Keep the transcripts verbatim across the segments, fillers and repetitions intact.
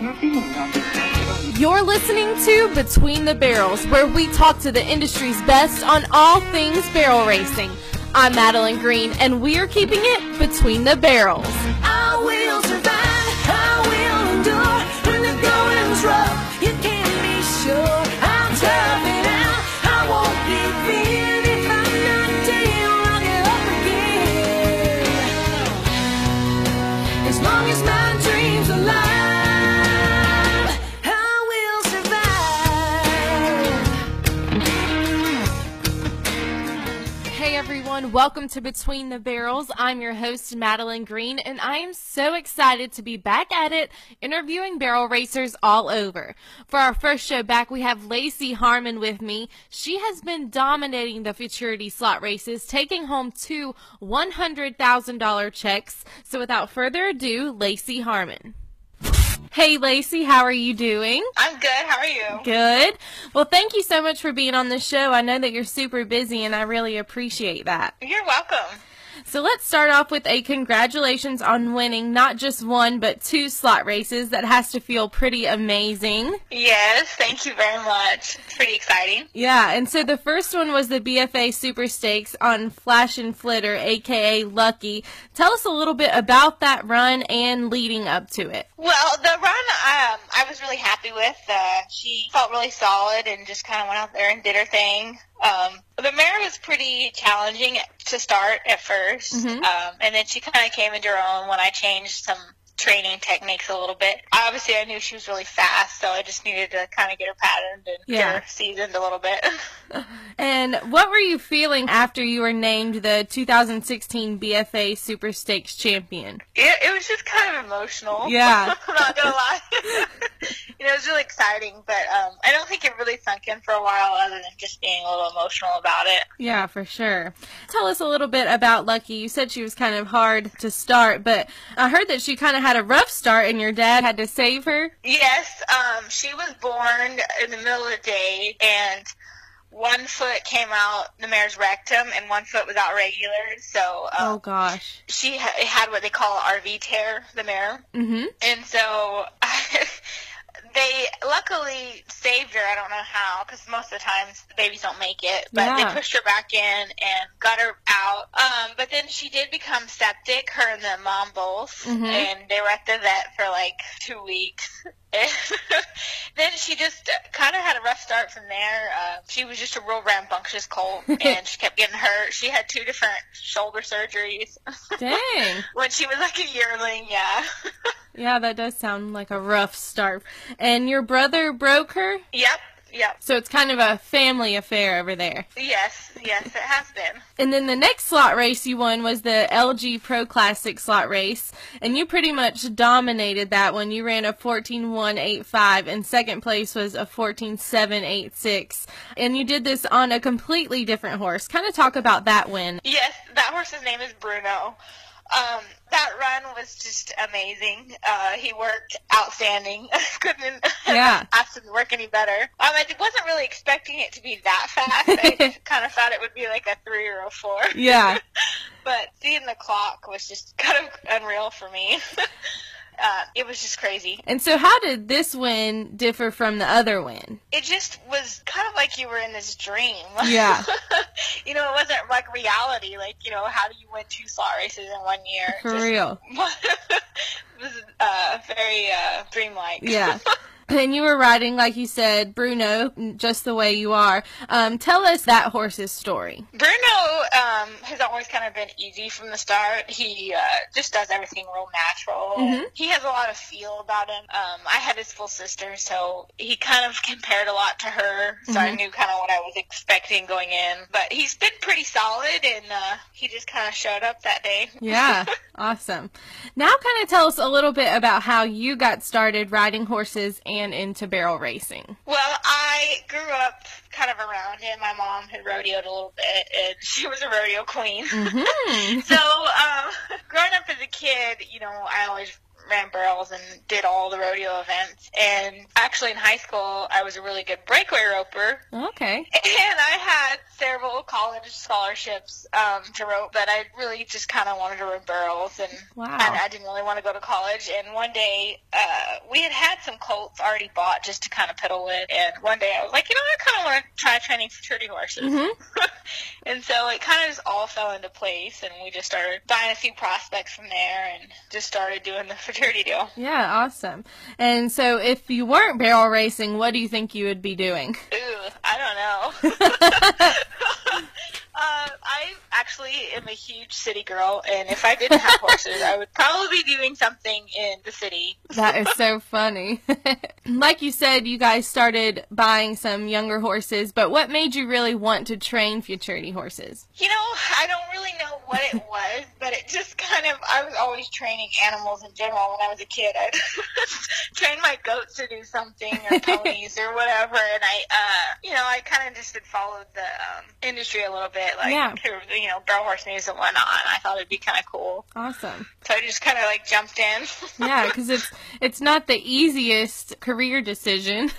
You're listening to Between the Barrels, where we talk to the industry's best on all things barrel racing. I'm Madeline Green, and we are keeping it between the barrels. I will survive, I will endure, when the going's rough, you can be sure I'll tough it out, I won't give in, if I'm not down, I'll get up again, as long as my dream's alive. Everyone, welcome to Between the Barrels. I'm your host, Madeline Green, and I am so excited to be back at it, interviewing barrel racers all over. For our first show back, we have Lacey Harmon with me. She has been dominating the futurity slot races, taking home two one hundred thousand dollars checks. So without further ado, Lacey Harmon. Hey, Lacey, how are you doing? I'm good. How are you? Good. Well, thank you so much for being on the show. I know that you're super busy, and I really appreciate that. You're welcome. So let's start off with a congratulations on winning not just one, but two slot races. That has to feel pretty amazing. Yes, thank you very much. It's pretty exciting. Yeah, and so the first one was the B F A Super Stakes on Flash and Flitter, a k a. Lucky. Tell us a little bit about that run and leading up to it. Well, the run um, I was really happy with. Uh, she felt really solid and just kind of went out there and did her thing. Um, the mare was pretty challenging to start at first, mm-hmm. um, and then she kind of came into her own when I changed some training techniques a little bit. Obviously, I knew she was really fast, so I just needed to kind of get her patterned and yeah. get her seasoned a little bit. And what were you feeling after you were named the two thousand sixteen B F A Super Stakes champion? It, it was just kind of emotional. Yeah. I'm not going to lie. You know, it was really exciting, but um, I don't think it really sunk in for a while other than just being a little emotional about it. Yeah, for sure. Tell us a little bit about Lucky. You said she was kind of hard to start, but I heard that she kind of had a rough start and your dad had to save her. Yes, um, she was born in the middle of the day, and one foot came out the mare's rectum and one foot was out regular. So um, oh gosh, she ha- had what they call an R V tear, the mare, mm-hmm. and so they luckily saved her. I don't know how, because most of the times the babies don't make it, but yeah. they pushed her back in and got her out. Um, but then she did become septic, her and the mom both, mm-hmm. and they were at the vet for like two weeks. Then she just kind of had a rough start from there. Uh, she was just a real rambunctious colt, and she kept getting hurt. She had two different shoulder surgeries. Dang. When she was like a yearling, yeah. Yeah, that does sound like a rough start. And your brother broke her? Yep, yep. So it's kind of a family affair over there. Yes, yes, it has been. And then the next slot race you won was the L G Pro Classic slot race, and you pretty much dominated that one. You ran a fourteen one eighty-five, and second place was a fourteen seven eighty-six. And you did this on a completely different horse. Kind of talk about that win. Yes, that horse's name is Bruno. Um, that run was just amazing. Uh, he worked outstanding. Couldn't yeah. ask him to work any better. Um, I wasn't really expecting it to be that fast. I kind of thought it would be like a three or a four. Yeah. But seeing the clock was just kind of unreal for me. Uh, it was just crazy. And so how did this win differ from the other win? It just was kind of like you were in this dream. Yeah. You know, it wasn't like reality. Like, you know, how do you win two slot races in one year? For just, real. It was uh, very uh, dreamlike. Yeah. And you were riding, like you said, Bruno, just the way you are. Um, tell us that horse's story. Bruno um, has always kind of been easy from the start. He uh, just does everything real natural. Mm-hmm. He has a lot of feel about him. Um, I had his full sister, so he kind of compared a lot to her, so mm-hmm. I knew kind of what I was expecting going in. But he's been pretty solid, and uh, he just kind of showed up that day. Yeah, awesome. Now kind of tell us a little bit about how you got started riding horses and into barrel racing. Well, I grew up kind of around him. My mom had rodeoed a little bit, and she was a rodeo queen. Mm-hmm. So, um, growing up as a kid, you know, I always ran barrels and did all the rodeo events. And actually in high school, I was a really good breakaway roper. Okay. And I had several college scholarships um, to rope, but I really just kind of wanted to run barrels. And, wow. and I didn't really want to go to college. And one day, uh, we had had some colts already bought just to kind of piddle with. And one day I was like, you know, I kind of want to try training futurity horses. Mm-hmm. And so it kind of just all fell into place, and we just started buying a few prospects from there and just started doing the futurity deal. Yeah, awesome. And so if you weren't barrel racing, what do you think you would be doing? Ooh, I don't know. Uh, I actually am a huge city girl, and if I didn't have horses, I would probably be doing something in the city. That is so funny. Like you said, you guys started buying some younger horses, but what made you really want to train futurity horses? You know, I don't really know what it was, but it just kind of, I was always training animals in general when I was a kid. I'd train my goats to do something, or ponies, or whatever, and I, uh, you know, I kind of just had followed the um, industry a little bit. Like, yeah. you know, barrel horse news and whatnot. I thought it'd be kind of cool. Awesome. So I just kind of like jumped in. Yeah, because it's it's not the easiest career decision.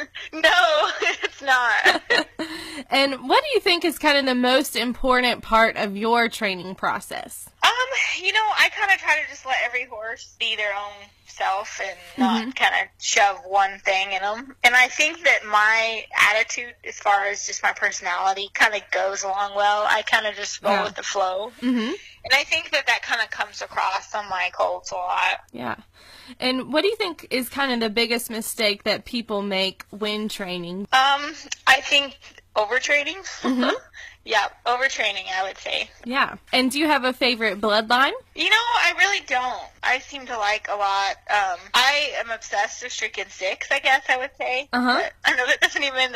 No, it's not. And what do you think is kind of the most important part of your training process? Um, you know, I kind of try to just let every horse be their own self and not mm-hmm. kind of shove one thing in them. And I think that my attitude, as far as just my personality, kind of goes along well. I kind of just roll yeah. with the flow. Mm-hmm. And I think that that kind of comes across on my colts a lot. Yeah. And what do you think is kind of the biggest mistake that people make when training? Um, I think overtraining. Mm-hmm. Yeah, overtraining, I would say. Yeah. And do you have a favorite bloodline? You know, I really don't. I seem to like a lot. Um, I am obsessed with stricken six, I guess I would say. Uh-huh. But I know that doesn't even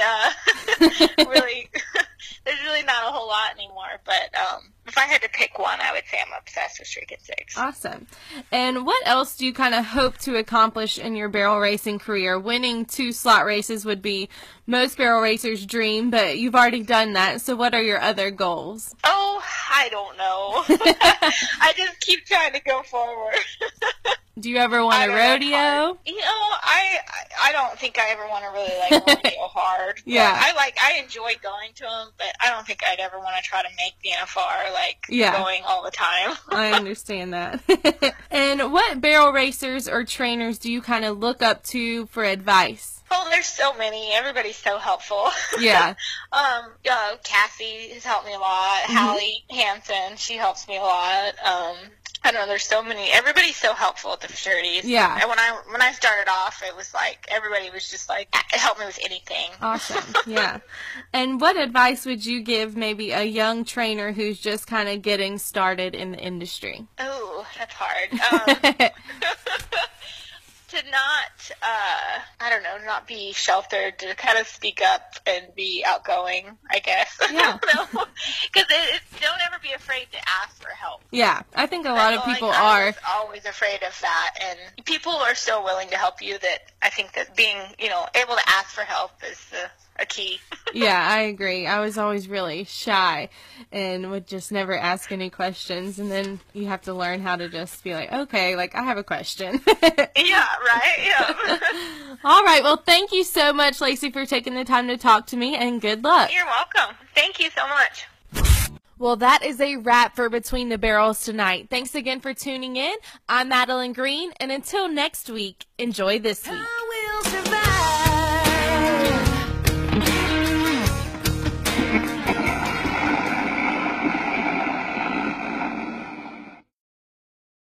uh, really, there's really not a whole lot anymore. But um, if I had to pick one, I would say I'm obsessed with stricken six. Awesome. And what else do you kind of hope to accomplish in your barrel racing career? Winning two slot races would be most barrel racers' dream, but you've already done that. So what are your other goals? Oh, I don't know. I just keep trying to go forward. Do you ever want a rodeo? You know, I I don't think I ever want to really like rodeo hard. Yeah. I like I enjoy going to them, but I don't think I'd ever want to try to make the N F R like yeah. going all the time. I understand that. And what barrel racers or trainers do you kind of look up to for advice? Oh, there's so many. Everybody's so helpful. Yeah. um, uh, Cassie has helped me a lot. Mm-hmm. Hallie Hansen, she helps me a lot. Um, I don't know, there's so many. Everybody's so helpful at the fraternities. Yeah. And when I when I started off, it was like everybody was just like, help me with anything. Awesome. Yeah. And what advice would you give maybe a young trainer who's just kind of getting started in the industry? Oh, that's hard. Um, to not, uh, I don't know, not be sheltered, to kind of speak up and be outgoing, I guess. Yeah. Because it, it's, don't ever be afraid to ask for help. Yeah, I think a lot I of like people I are. was always afraid of that, and people are so willing to help you that I think that being, you know, able to ask for help is the a key. Yeah, I agree. I was always really shy and would just never ask any questions, and then you have to learn how to just be like, okay, like I have a question. Yeah, right? Yeah. All right. Well, thank you so much, Lacey, for taking the time to talk to me, and good luck. You're welcome. Thank you so much. Well, that is a wrap for Between the Barrels tonight. Thanks again for tuning in. I'm Madeline Green, and until next week, enjoy this week.